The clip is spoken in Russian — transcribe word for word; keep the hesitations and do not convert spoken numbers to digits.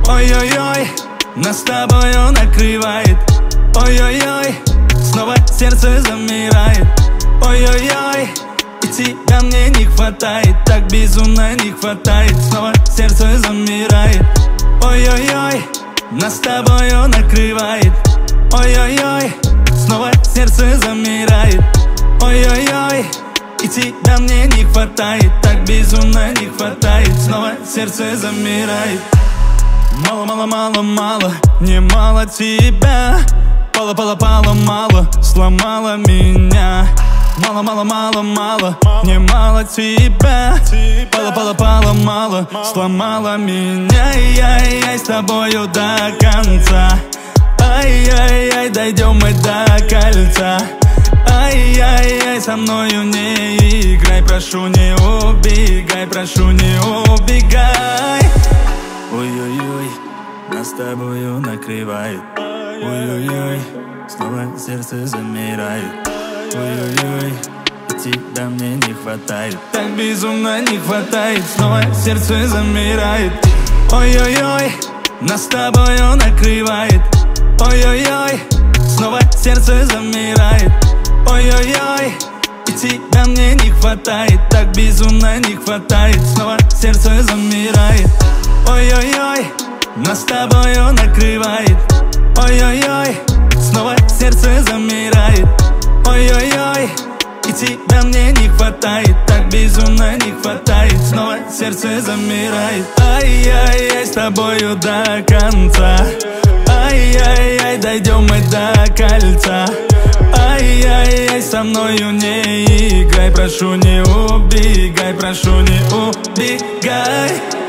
Ой-ой-ой, нас с тобою накрывает. Ой-ой-ой, снова сердце замирает. Ой-ой-ой, и тебя мне не хватает, так безумно не хватает. Снова сердце замирает. Ой-ой-ой, нас с тобою накрывает. Ой-ой-ой, снова сердце замирает. Ой-ой-ой, и тебя мне не хватает, так безумно не хватает. Снова сердце замирает. Мало-мало-мало-мало, не мало тебя. Пало-пало-пало-мало, сломала меня. Мало-мало-мало-мало, не мало тебя. Пало-пало-пало-мало, сломала меня. Ай-яй-яй, с тобою до конца. Ай-яй-яй, дойдем мы до кольца. Ай-яй-яй, со мною не играй, прошу, не убегай, прошу, не убегай. Ой-ой-ой, нас с тобою накрывает. Ой-ой-ой, снова сердце замирает. Ой-ой-ой, тебя мне не хватает, так безумно не хватает. Снова сердце замирает. Ой-ой-ой, нас с тобою накрывает. Ой-ой-ой, снова сердце замирает. Ой-ой-ой, и тебя мне не хватает, так безумно не хватает. Снова сердце замирает. Ой-ой-ой, нас с тобою накрывает. Ой-ой-ой, снова сердце замирает. Ой-ой-ой, и тебя мне не хватает, так безумно не хватает. Снова сердце замирает. Ай-яй-яй, с тобою до конца. Ай-яй-яй, дойдем мы до кольца. Ай-яй-яй, со мною не играй, прошу, не убегай, прошу, не убегай.